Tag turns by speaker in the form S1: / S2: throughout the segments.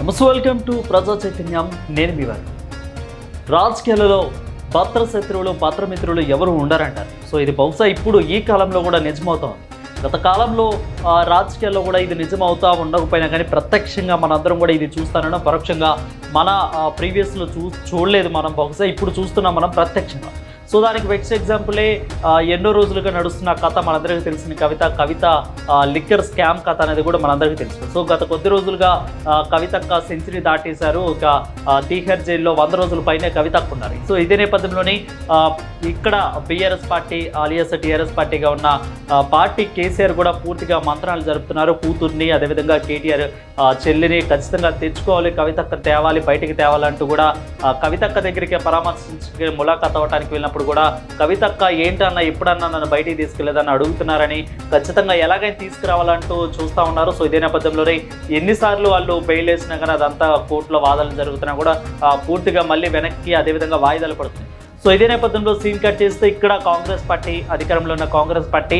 S1: నమస్తే, welcome to ప్రజా చైతన్యం. నేను మీ వారు. రాజకీయాలలో భద్రశత్రువులు భద్రమిత్రులు ఎవరు ఉండరంటారు. సో ఇది బహుశా ఇప్పుడు ఈ కాలంలో కూడా నిజమవుతాం. గత కాలంలో రాజకీయాల్లో కూడా ఇది నిజమవుతా ఉండకపోయినా కానీ ప్రత్యక్షంగా మనందరం కూడా ఇది చూస్తానన్నా పరోక్షంగా మన ప్రీవియస్లో చూడలేదు. మనం బహుశా ఇప్పుడు చూస్తున్నాం మనం ప్రత్యక్షంగా. సో దానికి బెస్ట్ ఎగ్జాంపులే ఎన్నో రోజులుగా నడుస్తున్న కథ మనందరికీ తెలిసిన కవిత లిక్కర్ స్కామ్ కథ అనేది కూడా మనందరికీ తెలుసు. సో గత కొద్ది రోజులుగా కవితక్క సెంచరీ దాటేశారు. ఒక తీహార్ జైల్లో 100 రోజుల పైనే కవితక్క ఉన్నారు. సో ఇదే నేపథ్యంలోని ఇక్కడ బీఆర్ఎస్ పార్టీ అలియాస్ టీఆర్ఎస్ పార్టీగా ఉన్న పార్టీ కేసీఆర్ కూడా పూర్తిగా మంత్రాలు జరుపుతున్నారు. కూతుర్ని అదేవిధంగా కేటీఆర్ చెల్లిని ఖచ్చితంగా తెచ్చుకోవాలి, కవితక్క తేవాలి, బయటికి తేవాలంటూ కూడా కవితక్క దగ్గరికి పరామర్శించే ములాఖాత్ అవ్వడానికి వెళ్ళినప్పుడు కూడా కవితక్క ఏంటన్నా ఎప్పుడన్నా నన్ను బయటికి తీసుకెళ్లేదని అడుగుతున్నారని, ఖచ్చితంగా ఎలాగైనా తీసుకురావాలంటూ చూస్తూ ఉన్నారు. సో ఇదే నేపథ్యంలోనే ఎన్నిసార్లు వాళ్ళు బెయిల్ వేసినా కానీ అదంతా కోర్టులో వాదనలు జరుగుతున్నా కూడా పూర్తిగా మళ్ళీ వెనక్కి అదేవిధంగా వాయిదాలు పడుతున్నాయి. సో ఇదే నేపథ్యంలో సీన్ కట్ చేస్తే ఇక్కడ కాంగ్రెస్ పార్టీ అధికారంలో ఉన్న కాంగ్రెస్ పార్టీ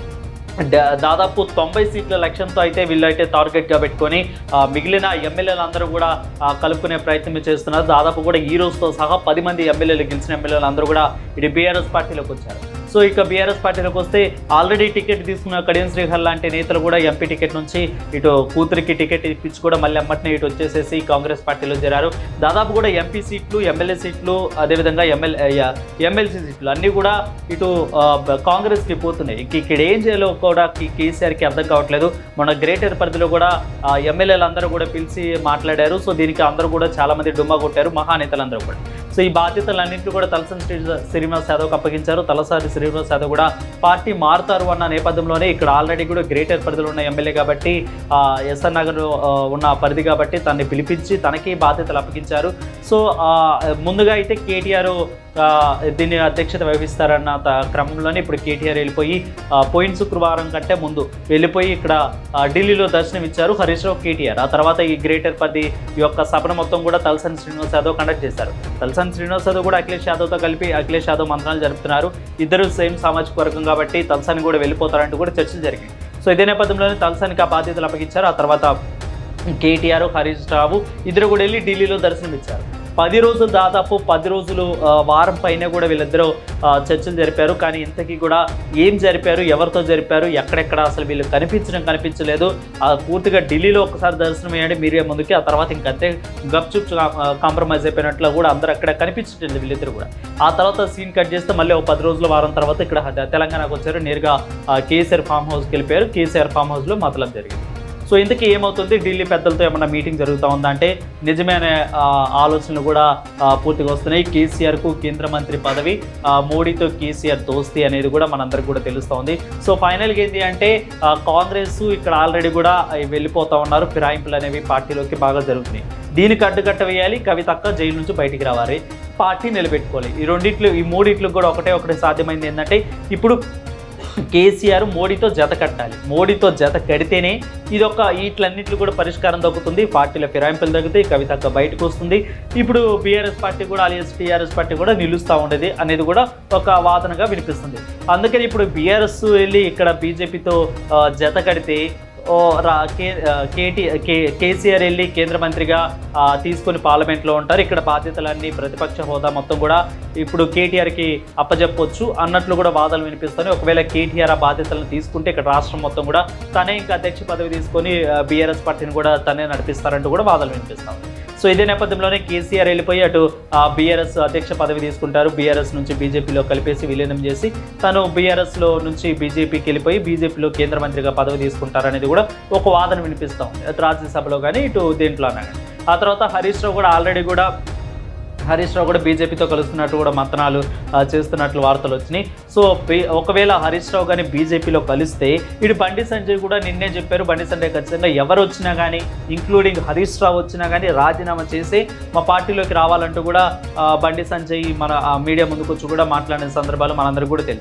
S1: దాదాపు 90 సీట్ల లక్ష్యంతో అయితే వీళ్ళైతే టార్గెట్గా పెట్టుకొని మిగిలిన ఎమ్మెల్యేలు అందరూ కూడా కలుపుకునే ప్రయత్నం చేస్తున్నారు. దాదాపు కూడా ఈ రోజుతో సహా 10 మంది ఎమ్మెల్యేలు గెలిచిన ఎమ్మెల్యేలు అందరూ కూడా ఇటు బీఆర్ఎస్ పార్టీలోకి వచ్చారు. సో ఇక బీఆర్ఎస్ పార్టీలోకి వస్తే ఆల్రెడీ టికెట్ తీసుకున్న కడియం శ్రీహర్ లాంటి నేతలు కూడా ఎంపీ టికెట్ నుంచి ఇటు కూతురికి టికెట్ ఇప్పించి కూడా మళ్ళీ అమ్మటిని ఇటు వచ్చేసేసి కాంగ్రెస్ పార్టీలో చేరారు. దాదాపు కూడా ఎంపీ సీట్లు, ఎమ్మెల్యే సీట్లు, అదేవిధంగా ఎమ్మెల్సీ సీట్లు అన్నీ కూడా ఇటు కాంగ్రెస్కి పోతున్నాయి. ఇక్కడ ఏం చేయాలో కూడా కేసీఆర్కి అర్థం కావట్లేదు. మన గ్రేటర్ పరిధిలో కూడా ఎమ్మెల్యేలు అందరూ కూడా పిలిచి మాట్లాడారు. సో దీనికి అందరూ కూడా చాలామంది డుమ్మా కొట్టారు, మహానేతలందరూ కూడా. సో ఈ బాధ్యతలన్నింటినీ కూడా తలసాని శ్రీనివాస్ యాదవ్కి అప్పగించారు. తలసాని శ్రీనివాస్ యాదవ్ కూడా పార్టీ మారుతారు అన్న నేపథ్యంలోనే ఇక్కడ ఆల్రెడీ కూడా గ్రేటర్ పరిధిలో ఉన్న ఎమ్మెల్యే కాబట్టి ఎస్ఆర్ నగర్ ఉన్న పరిధి కాబట్టి తనని పిలిపించి తనకి బాధ్యతలు అప్పగించారు. సో ముందుగా అయితే కేటీఆర్ దీన్ని అధ్యక్షత వహిస్తారన్న క్రమంలోనే ఇప్పుడు కేటీఆర్ వెళ్ళిపోయి పోయిన శుక్రవారం కంటే ముందు వెళ్ళిపోయి ఇక్కడ ఢిల్లీలో దర్శనం ఇచ్చారు హరీష్ రావు, కేటీఆర్. ఆ తర్వాత ఈ గ్రేటర్ పరిధి యొక్క సభను మొత్తం కూడా తలసాని శ్రీనివాస్ యాదవ్ కండక్ట్ చేశారు. తలసాని శ్రీనివాస్ యాదవ్ కూడా అఖిలేష్ యాదవ్తో కలిపి అఖిలేష్ యాదవ్ మంత్రాలు జరుపుతున్నారు. ఇద్దరు సేమ్ సామాజిక వర్గం కాబట్టి తలసాని కూడా వెళ్ళిపోతారంటూ కూడా చర్చలు జరిగాయి. సో ఇదే నేపథ్యంలోనే తలసానికి ఆ బాధ్యతలు అప్పగించారు. ఆ తర్వాత కేటీఆర్, హరీష్ రావు ఇద్దరు కూడా వెళ్ళి ఢిల్లీలో దర్శనం ఇచ్చారు. 10 రోజులు, దాదాపు 10 రోజులు, వారం పైన కూడా వీళ్ళిద్దరూ చర్చలు జరిపారు. కానీ ఇంతకీ కూడా ఏం జరిపారు, ఎవరితో జరిపారు, ఎక్కడెక్కడ అసలు వీళ్ళు కనిపించలేదు. పూర్తిగా ఢిల్లీలో ఒకసారి దర్శనం వేయండి మీరే ముందుకి, ఆ తర్వాత ఇంకంతే గప్చుప్ కాంప్రమైజ్ అయిపోయినట్లు కూడా అందరూ అక్కడ కనిపించట్లేదు వీళ్ళిద్దరు కూడా. ఆ తర్వాత సీన్ కట్ చేస్తే మళ్ళీ ఒక 10 రోజుల వారం తర్వాత ఇక్కడ తెలంగాణకు వచ్చారు. నేరుగా కేసీఆర్ ఫామ్ హౌస్కి వెళ్ళిపోయారు. కేసీఆర్ ఫామ్ హౌస్లో మతలబ్ జరిగింది. సో ఇంతకీ ఏమవుతుంది, ఢిల్లీ పెద్దలతో ఏమన్నా మీటింగ్ జరుగుతూ ఉందంటే నిజమే అనే ఆలోచనలు కూడా పూర్తిగా వస్తున్నాయి. కేసీఆర్కు కేంద్ర మంత్రి పదవి, మోడీతో కేసీఆర్ దోస్తీ అనేది కూడా మనందరికి కూడా తెలుస్తూ ఉంది. సో ఫైనల్గా ఏంటి అంటే కాంగ్రెస్ ఇక్కడ ఆల్రెడీ కూడా వెళ్ళిపోతూ ఉన్నారు. ఫిరాయింపులు అనేవి పార్టీలోకి బాగా జరుగుతున్నాయి. దీనికి అడ్డుకట్ట వేయాలి, కవితక్క జైలు నుంచి బయటికి రావాలి, పార్టీ నిలబెట్టుకోవాలి. ఈ మూడిట్లు కూడా ఒకటే సాధ్యమైంది ఏంటంటే ఇప్పుడు కేసీఆర్ మోడీతో జత కట్టాలి. మోడీతో జత కడితేనే వీటిలన్నింటిలో కూడా పరిష్కారం దొరుకుతుంది, పార్టీల ఫిరాయింపులు తగ్గుతాయి, కవితక్క బయటకు వస్తుంది. ఇప్పుడు బీఆర్ఎస్ పార్టీ కూడా అలియాస్ టీఆర్ఎస్ పార్టీ కూడా నిలుస్తూ ఉండేది అనేది కూడా ఒక వాదనగా వినిపిస్తుంది. అందుకని ఇప్పుడు బీఆర్ఎస్ వెళ్ళి ఇక్కడ బీజేపీతో జత కడితే కేసీఆర్ వెళ్ళి కేంద్ర మంత్రిగా తీసుకొని పార్లమెంట్లో ఉంటారు. ఇక్కడ బాధ్యతలన్నీ ప్రతిపక్ష హోదా మొత్తం కూడా ఇప్పుడు కేటీఆర్కి అప్పజెప్పొచ్చు అన్నట్లు కూడా వాదనలు వినిపిస్తున్నాయి. ఒకవేళ కేటీఆర్ ఆ బాధ్యతలను తీసుకుంటే ఇక్కడ రాష్ట్రం మొత్తం కూడా తనే ఇంకా అధ్యక్ష పదవి తీసుకొని బీఆర్ఎస్ పార్టీని కూడా తనే నడిపిస్తారంటూ కూడా వాదనలు వినిపిస్తాం. సో ఇదే నేపథ్యంలోనే కేసీఆర్ వెళ్ళిపోయి అటు బీఆర్ఎస్ అధ్యక్ష పదవి తీసుకుంటారు. బీఆర్ఎస్ నుంచి బీజేపీలో కలిపేసి విలీనం చేసి తను బీఆర్ఎస్లో నుంచి బీజేపీకి వెళ్ళిపోయి బీజేపీలో కేంద్ర మంత్రిగా పదవి తీసుకుంటారనేది కూడా ఒక వాదన వినిపిస్తూ ఉంది, అటు రాజ్యసభలో కానీ ఇటు దీంట్లోనే కానీ. ఆ తర్వాత హరీష్ రావు కూడా బీజేపీతో కలుస్తున్నట్టు కూడా మంతనాలు చేస్తున్నట్లు వార్తలు వచ్చినాయి. సో ఒకవేళ హరీష్ రావు కానీ బీజేపీలో కలిస్తే ఇటు బండి సంజయ్ కూడా నిన్నే చెప్పారు, బండి సంజయ్ ఖచ్చితంగా ఎవరు వచ్చినా కానీ ఇంక్లూడింగ్ హరీష్ రావు వచ్చినా కానీ రాజీనామా చేసి మా పార్టీలోకి రావాలంటూ కూడా బండి సంజయ్ మన మీడియా ముందుకు వచ్చి కూడా మాట్లాడిన సందర్భాలు మనందరికీ కూడా తెలుసు.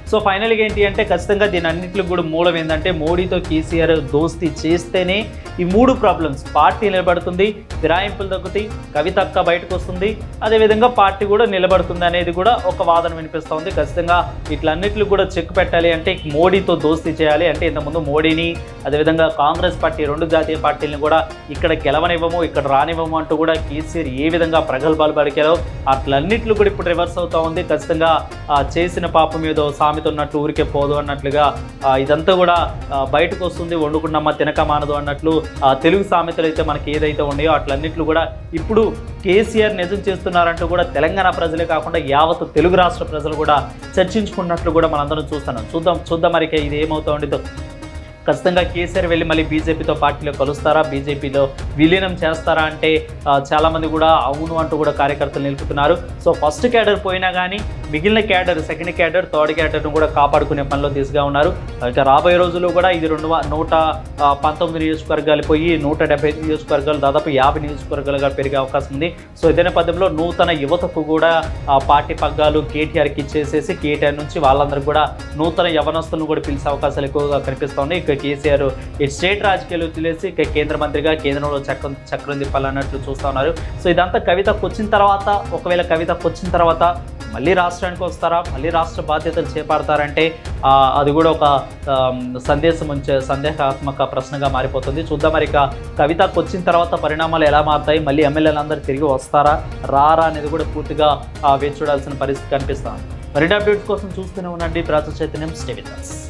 S1: సో ఫైనల్గా ఏంటి అంటే ఖచ్చితంగా దీని అన్నింటికి కూడా మూలం ఏంటంటే మోడీతో కేసీఆర్ దోస్తీ చేస్తేనే ఈ 3 ప్రాబ్లమ్స్ పార్టీ నిలబడుతుంది, ఫిరాయింపులు తగ్గుతాయి, కవితక్క బయటకు వస్తుంది, అదేవిధంగా పార్టీ కూడా నిలబడుతుంది అనేది కూడా ఒక వాదన వినిపిస్తోంది. ఖచ్చితంగా ఇట్లన్నిటికి కూడా చెక్ పెట్టాలి అంటే మోడీతో దోస్తీ చేయాలి అంటే ఇంతకుముందు మోడీని అదేవిధంగా కాంగ్రెస్ పార్టీ 2 జాతీయ పార్టీలను కూడా ఇక్కడ గెలవనివ్వము, ఇక్కడ రానివ్వము అంటూ కూడా కేసీఆర్ ఏ విధంగా ప్రగల్భాలు పలికారో అట్లన్నిట్లు కూడా ఇప్పుడు రివర్స్ అవుతూ ఉంది. ఖచ్చితంగా చేసిన పాపం ఏదో సామెత ఉన్నట్టు ఊరికే పోదు అన్నట్లుగా ఇదంతా కూడా బయటకు వస్తుంది. వండుకున్నమ్మ తినక మానదు అన్నట్లు తెలుగు సామెతలు అయితే మనకి ఏదైతే ఉన్నాయో అట్లన్నిట్లు కూడా ఇప్పుడు కేసీఆర్ నిజం చేస్తున్నారంటూ కూడా తెలంగాణ ప్రజలే కాకుండా యావత్ తెలుగు రాష్ట్ర ప్రజలు కూడా చర్చించుకున్నట్లు కూడా మనందరం చూద్దాం మరి ఇది ఏమవుతా ఉండేదో. ఖచ్చితంగా కేసీఆర్ వెళ్ళి మళ్ళీ బీజేపీతో పార్టీలో కలుస్తారా, బీజేపీలో విలీనం చేస్తారా అంటే చాలామంది కూడా అవును అంటూ కూడా కార్యకర్తలు నిలుపుతున్నారు. సో ఫస్ట్ క్యాడర్ పోయినా కానీ మిగిలిన క్యాడర్, సెకండ్ క్యాడర్, థర్డ్ క్యాడర్ను కూడా కాపాడుకునే పనిలో దిశగా ఉన్నారు. ఇక రాబోయే రోజుల్లో కూడా ఇది 119 నియోజకవర్గాలు పోయి 170 నియోజకవర్గాలు, దాదాపు 50 నియోజకవర్గాలుగా పెరిగే అవకాశం ఉంది. సో ఇదే నేపథ్యంలో నూతన యువతకు కూడా పార్టీ పగ్గాలు కేటీఆర్కి ఇచ్చేసేసి కేటీఆర్ నుంచి వాళ్ళందరూ కూడా నూతన యవనస్తులను కూడా పిలిచే అవకాశాలు ఎక్కువగా కనిపిస్తూ ఉన్నాయి. ఇక కేసీఆర్ ఈ స్టేట్ రాజకీయాలు వదిలేసి ఇక కేంద్ర మంత్రిగా కేంద్రంలో చక్రం తిప్పాలన్నట్లు చూస్తూ ఉన్నారు. సో ఇదంతా కవితకు వచ్చిన తర్వాత, ఒకవేళ కవితకు వచ్చిన తర్వాత మళ్ళీ రాష్ట్రానికి వస్తారా, మళ్ళీ రాష్ట్ర బాధ్యతలు చేపడతారంటే అది కూడా ఒక సందేహాత్మక ప్రశ్నగా మారిపోతుంది. చూద్దాం మరి ఇక కవితకు వచ్చిన తర్వాత పరిణామాలు ఎలా మారుతాయి, మళ్ళీ ఎమ్మెల్యేలందరూ తిరిగి వస్తారా రారా అనేది కూడా పూర్తిగా వేచి చూడాల్సిన పరిస్థితి కనిపిస్తుంది. మరిన్ని అప్డేట్స్ కోసం చూస్తూనే ఉండండి Praja Chaitanyam. Stay with us.